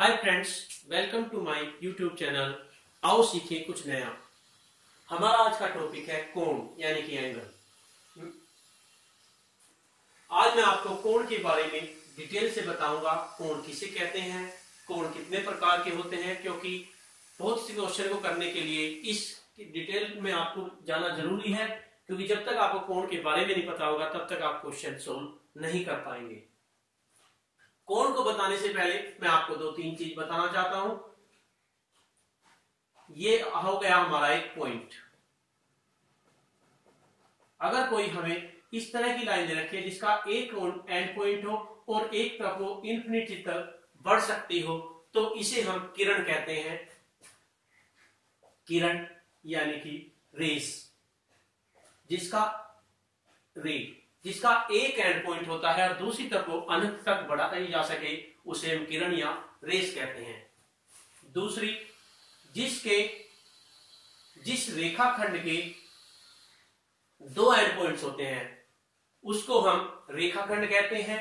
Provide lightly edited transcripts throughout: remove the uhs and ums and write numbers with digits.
Hi friends, welcome to my YouTube channel. आओ सीखें कुछ नया। हमारा आज का टॉपिक है कोण यानी कि एंगल। आज मैं आपको कोण के बारे में डिटेल से बताऊंगा। कोण किसे कहते हैं, कोण कितने प्रकार के होते हैं, क्योंकि बहुत सी क्वेश्चन को करने के लिए इस डिटेल में आपको जाना जरूरी है, क्योंकि जब तक आपको कोण के बारे में नहीं पता होगा तब तक आप क्वेश्चन सोल्व नहीं कर पाएंगे। कोण को बताने से पहले मैं आपको दो तीन चीज बताना चाहता हूं। ये हो गया हमारा एक पॉइंट। अगर कोई हमें इस तरह की लाइन दे रखी है जिसका एक एंड पॉइंट हो और एक तरफ वो इंफिनिटी तक बढ़ सकती हो, तो इसे हम किरण कहते हैं। किरण यानी कि रेस, जिसका एक एंड पॉइंट होता है और दूसरी तरफ वो अनंत तक बढ़ाया जा सके, उसे हम किरण या रेस कहते हैं। दूसरी, जिस रेखाखंड के दो एंड पॉइंट्स होते हैं उसको हम रेखाखंड कहते हैं।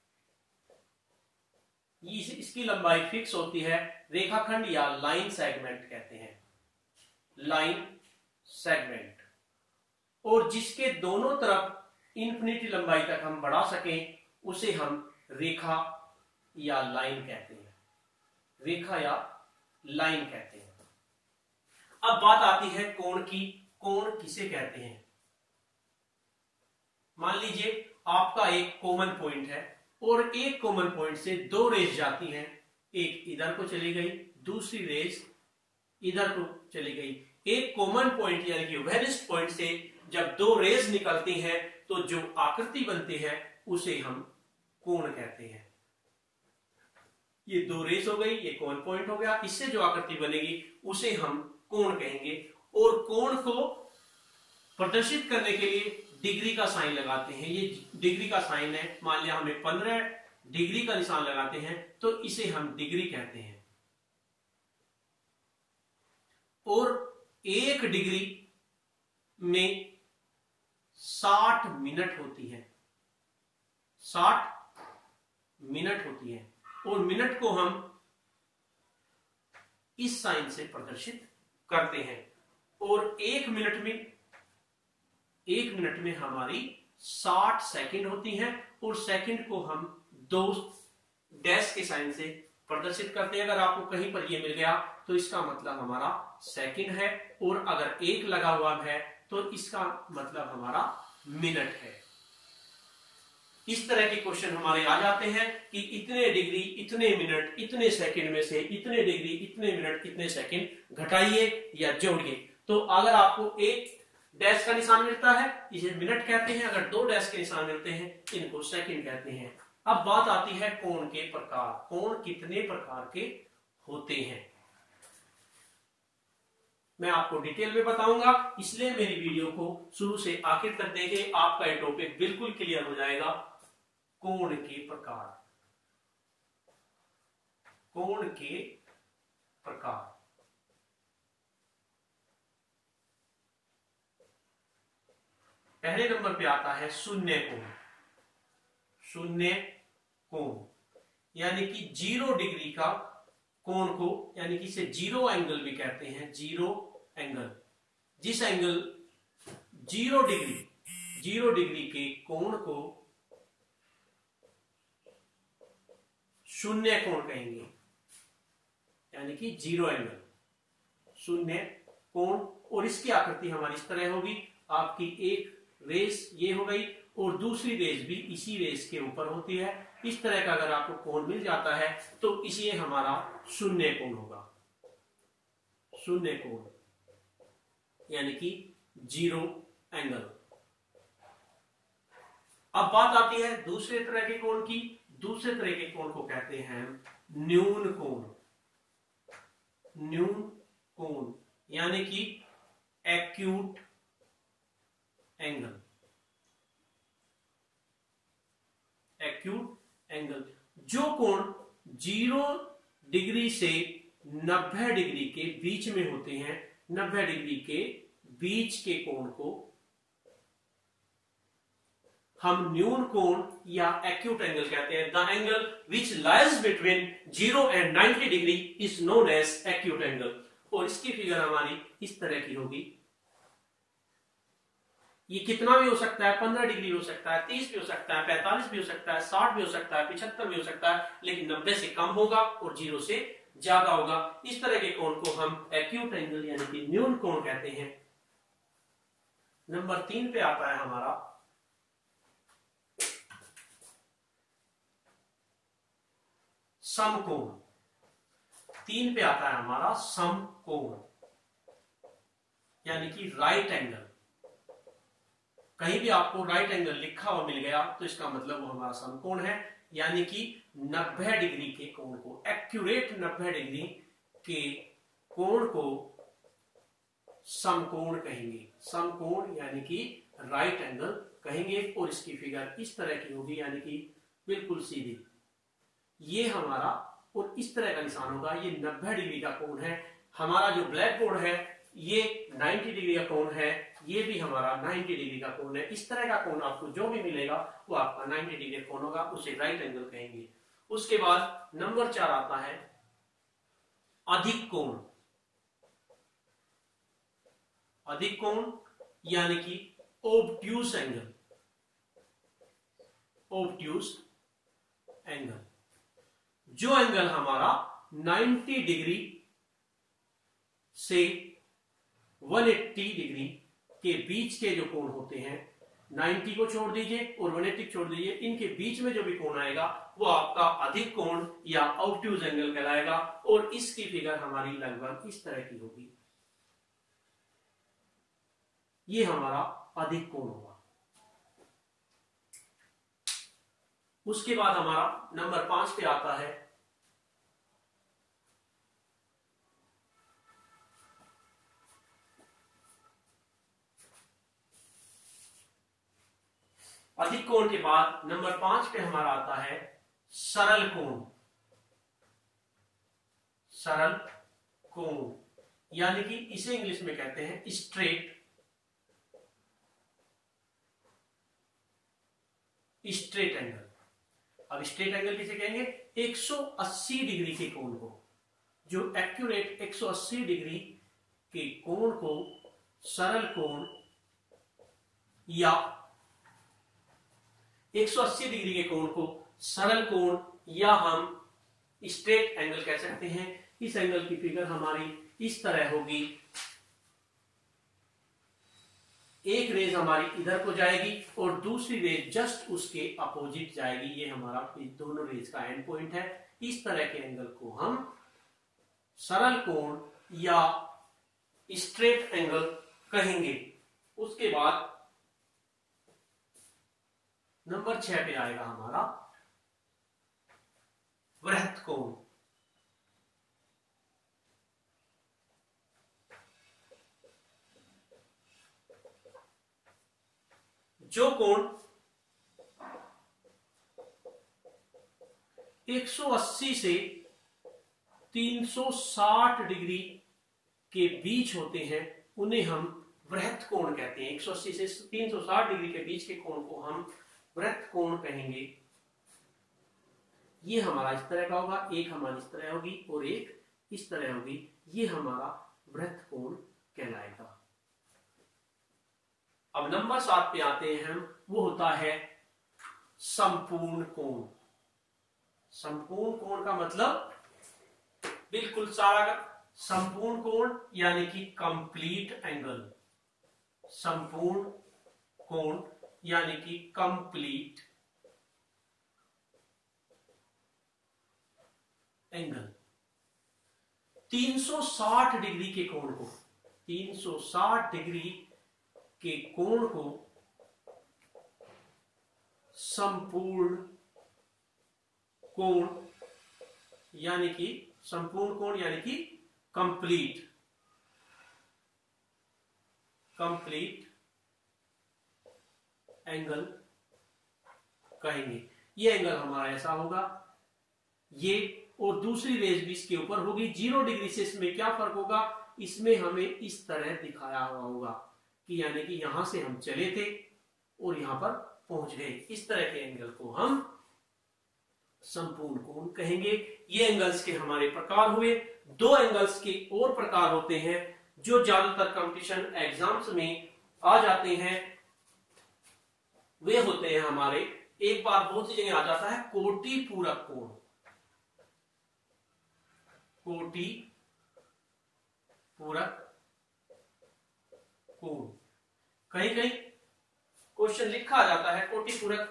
इसकी लंबाई फिक्स होती है। रेखाखंड या लाइन सेगमेंट कहते हैं, लाइन सेगमेंट। और जिसके दोनों तरफ इन्फिनिटी लंबाई तक हम बढ़ा सकें उसे हम रेखा या लाइन कहते हैं। रेखा या लाइन कहते हैं। अब बात आती है कोण की। कोण किसे कहते हैं? मान लीजिए आपका एक कॉमन पॉइंट है और एक कॉमन पॉइंट से दो रेस जाती हैं। एक इधर को चली गई, दूसरी रेस इधर को चली गई। एक कॉमन पॉइंट यानी कि वेरिस्ट पॉइंट से जब दो रेस निकलती हैं तो जो आकृति बनती है उसे हम कोण कहते हैं। ये दो रेस हो गई, ये कॉमन पॉइंट हो गया, इससे जो आकृति बनेगी उसे हम कोण कहेंगे। और कोण को प्रदर्शित करने के लिए डिग्री का साइन लगाते हैं। ये डिग्री का साइन है। मान लिया हमें 15 डिग्री का निशान लगाते हैं तो इसे हम डिग्री कहते हैं। और एक डिग्री में 60 मिनट होती है। 60 मिनट होती है। और मिनट को हम इस साइन से प्रदर्शित करते हैं। और एक मिनट में हमारी 60 सेकंड होती हैं। और सेकंड को हम दो डैश के साइन से प्रदर्शित करते हैं। अगर आपको कहीं पर ये मिल गया तो इसका मतलब हमारा सेकंड है, और अगर एक लगा हुआ है तो इसका मतलब हमारा मिनट है। इस तरह के क्वेश्चन हमारे आ जाते हैं कि इतने डिग्री इतने मिनट इतने सेकंड में से इतने डिग्री इतने मिनट इतने सेकंड घटाइए या जोड़िए। तो अगर आपको एक डैश का निशान मिलता है इसे मिनट कहते हैं, अगर दो डैश के निशान मिलते हैं इनको सेकंड कहते हैं। अब बात आती है कोण के प्रकार। कोण कितने प्रकार के होते हैं मैं आपको डिटेल में बताऊंगा, इसलिए मेरी वीडियो को शुरू से आखिर तक देखें। आपका ये टॉपिक बिल्कुल क्लियर हो जाएगा। कोण के प्रकार। कोण के प्रकार। पहले नंबर पे आता है शून्य कोण। शून्य कोण यानी कि 0 डिग्री का कोण को, यानी कि इसे जीरो एंगल भी कहते हैं। जीरो एंगल, जिस एंगल 0 डिग्री के कोण को शून्य कोण कहेंगे, यानी कि जीरो एंगल, शून्य कोण। और इसकी आकृति हमारी इस तरह होगी। आपकी एक रेस ये हो गई और दूसरी रेस भी इसी रेस के ऊपर होती है। इस तरह का अगर आपको कोण मिल जाता है तो इसे हमारा शून्य कोण होगा। शून्य कोण यानी कि जीरो एंगल। अब बात आती है दूसरे तरह के कोण की। दूसरे तरह के कोण को कहते हैं न्यून कोण। न्यून कोण यानी कि एक्यूट एंगल। एक्यूट एंगल, जो कोण 0 डिग्री से 90 डिग्री के बीच में होते हैं। 90 डिग्री के बीच के कोण को हम न्यून कोण या एक्यूट एंगल कहते हैं। The angle which lies between 0 and 90 degree is known as acute angle. और इसकी फिगर हमारी इस तरह की होगी। ये कितना भी हो सकता है, 15 डिग्री हो सकता है, 30 भी हो सकता है, 45 भी हो सकता है, 60 भी हो सकता है, 75 भी हो सकता है, लेकिन 90 से कम होगा और 0 से ज्यादा होगा। इस तरह के कोण को हम एक्यूट एंगल यानी कि न्यून कोण कहते हैं। नंबर 3 पे आता है हमारा समकोण। 3 पे आता है हमारा समकोण यानी कि राइट एंगल। कहीं भी आपको राइट एंगल लिखा हुआ मिल गया तो इसका मतलब वो हमारा समकोण है, यानी कि 90 डिग्री के कोण को, एक्यूरेट 90 डिग्री के कोण को समकोण कहेंगे। समकोण यानी कि राइट एंगल कहेंगे। और इसकी फिगर इस तरह की होगी, यानी कि बिल्कुल सीधी। ये हमारा और इस तरह का निशान होगा। ये 90 डिग्री का कोण है। हमारा जो ब्लैक बोर्ड है ये 90 डिग्री का कोण है, ये भी हमारा 90 डिग्री का कोण है। इस तरह का कोण आपको जो भी मिलेगा वो आपका 90 डिग्री कोण होगा, उसे राइट एंगल कहेंगे। उसके बाद नंबर 4 आता है अधिक कोण। अधिक कोण यानी कि ओब्ट्यूज एंगल। ओब्ट्यूज एंगल, जो एंगल हमारा 90 डिग्री से 180 डिग्री के बीच के जो कोण होते हैं, 90 को छोड़ दीजिए और 180 छोड़ दीजिए, इनके बीच में जो भी कोण आएगा वो आपका अधिक कोण या ऑब्ट्यूज एंगल कहलाएगा। और इसकी फिगर हमारी लगभग इस तरह की होगी। ये हमारा अधिक कोण होगा। उसके बाद हमारा नंबर 5 पे आता है अधिक कोण। के बाद नंबर 5 पे हमारा आता है सरल कोण। सरल कोण यानी कि इसे इंग्लिश में कहते हैं स्ट्रेट एंगल। अब स्ट्रेट एंगल किसे कहेंगे? 180 डिग्री के कोण को, जो एक्यूरेट 180 डिग्री के कोण को सरल कोण या 180 डिग्री के कोण को सरल कोण या हम स्ट्रेट एंगल कह सकते हैं। इस एंगल की फिगर हमारी इस तरह होगी। एक रेज हमारी इधर को जाएगी और दूसरी रेज जस्ट उसके अपोजिट जाएगी। ये हमारा दोनों रेज का एंड पॉइंट है। इस तरह के एंगल को हम सरल कोण या स्ट्रेट एंगल कहेंगे। उसके बाद नंबर 6 पे आएगा हमारा वृत्त कोण। जो कोण 180 से 360 डिग्री के बीच होते हैं उन्हें हम वृत्त कोण कहते हैं। 180 से 360 डिग्री के बीच के कोण को हम वृत्त कोण कहेंगे। ये हमारा इस तरह का होगा, एक हमारी इस तरह होगी और एक इस तरह होगी। ये हमारा वृत्त कोण कहलाएगा। अब नंबर 7 पे आते हैं हम, वो होता है संपूर्ण कोण। संपूर्ण कोण का मतलब बिल्कुल सारा संपूर्ण कोण यानी कि कंप्लीट एंगल। संपूर्ण कोण यानी कि कंप्लीट एंगल। 360 डिग्री के कोण को, 360 डिग्री के कोण को संपूर्ण कोण यानी कि संपूर्ण कोण यानी कि कंप्लीट एंगल कहेंगे। ये एंगल हमारा ऐसा होगा, ये और दूसरी रेज भी इसके ऊपर होगी। 0 डिग्री से इसमें क्या फर्क होगा? इसमें हमें इस तरह दिखाया हुआ होगा कि यानी कि यहां से हम चले थे और यहां पर पहुंच गए। इस तरह के एंगल को हम संपूर्ण कोण कहेंगे। ये एंगल्स के हमारे प्रकार हुए। दो एंगल्स के और प्रकार होते हैं जो ज्यादातर कंपटीशन एग्जाम्स में आ जाते हैं। वे होते हैं हमारे, एक बार बहुत सी जगह आ जाता है कोटि पूरक कोण। कोटि पूरक कोण, कहीं कहीं क्वेश्चन लिखा जाता है कोटि पूरक।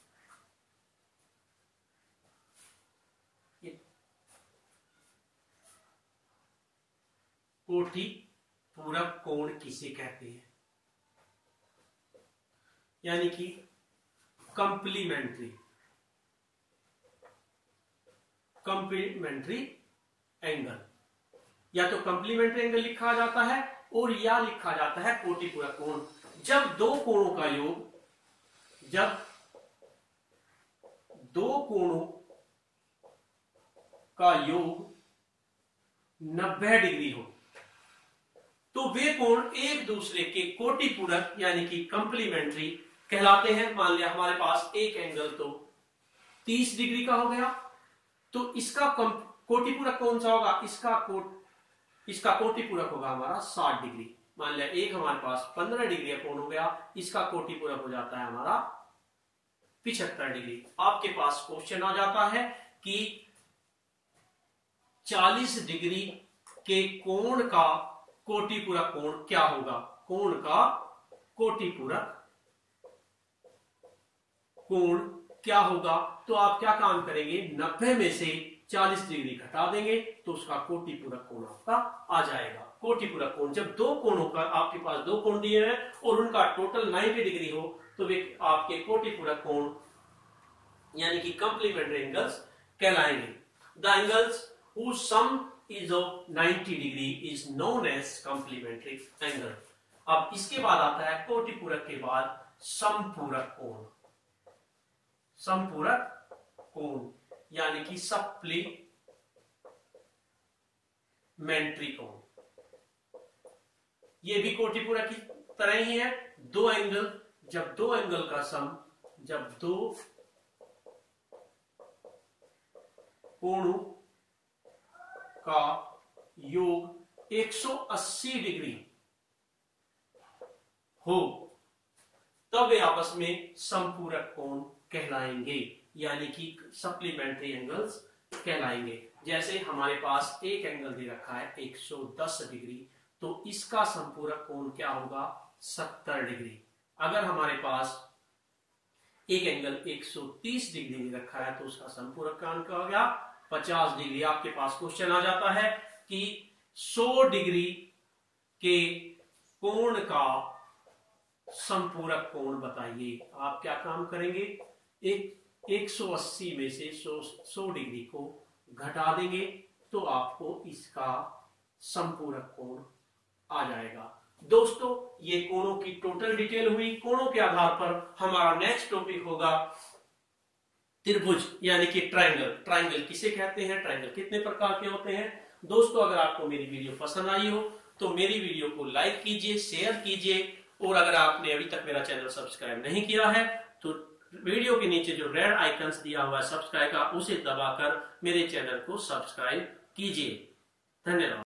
कोटि पूरक कोण किसे कहते हैं? यानी कि कंप्लीमेंट्री एंगल, या तो कंप्लीमेंट्री एंगल लिखा जाता है और या लिखा जाता है कोटि पूरक कोण। जब दो कोणों का योग 90 डिग्री हो तो वे कोण एक दूसरे के कोटि पूरक यानी कि कंप्लीमेंट्री कहलाते हैं। मान लिया हमारे पास एक एंगल तो 30 डिग्री का हो गया, तो इसका कोटि पूरक कौन सा होगा? इसका कोटि पूरक होगा हमारा 60 डिग्री। मान लिया एक हमारे पास 15 डिग्री का कोण हो गया, इसका कोटि पूरक हो जाता है हमारा 75 डिग्री। आपके पास क्वेश्चन आ जाता है कि 40 डिग्री के कोण का कोटि पूरक कोण क्या होगा? कोण का कोटि पूरक कोण क्या होगा? तो आप क्या काम करेंगे, 90 में से 40 डिग्री घटा देंगे तो उसका कोटि पूरक कोण आपका आ जाएगा। कोटि पूरक कोण, जब दो कोणों का आपके पास दो कोण दिए हैं और उनका टोटल 90 डिग्री हो तो वे आपके कोटि पूरक कोण यानी कि कंप्लीमेंट्री एंगल्स कहलाएंगे। The angles whose sum is of 90 degree is known as complementary angle। अब इसके बाद आता है कोटि पूरक के बाद समपूरक कोण। समपूरक कोण यानी कि सप्लीमेंट्री कोण, ये भी कोटि पूरक की तरह ही है। दो एंगल, जब दो एंगल का सम, जब दो कोणों का योग 180 डिग्री हो तब वे आपस में समपूरक कोण कहलाएंगे, यानी कि सप्लीमेंट्री एंगल्स कहलाएंगे। जैसे हमारे पास एक एंगल दे रखा है 110 डिग्री, तो इसका समपूरक कोण क्या होगा? 70 डिग्री। अगर हमारे पास एक एंगल 130 डिग्री दे रखा है तो उसका समपूरक कोण क्या हो गया? 50 डिग्री। आपके पास क्वेश्चन आ जाता है कि 100 डिग्री के कोण का समपूरक कोण बताइए। आप क्या काम करेंगे, 180 में से 100 डिग्री को घटा देंगे तो आपको इसका समपूरक कोण आ जाएगा। दोस्तों, ये कोणों की टोटल डिटेल हुई। कोणों के आधार पर हमारा नेक्स्ट टॉपिक होगा त्रिभुज यानी कि ट्रायंगल। ट्रायंगल किसे कहते हैं, ट्रायंगल कितने प्रकार के होते हैं। दोस्तों, अगर आपको मेरी वीडियो पसंद आई हो तो मेरी वीडियो को लाइक कीजिए, शेयर कीजिए, और अगर आपने अभी तक मेरा चैनल सब्सक्राइब नहीं किया है तो वीडियो के नीचे जो रेड आइकन्स दिया हुआ है सब्सक्राइब का, उसे दबाकर मेरे चैनल को सब्सक्राइब कीजिए। धन्यवाद।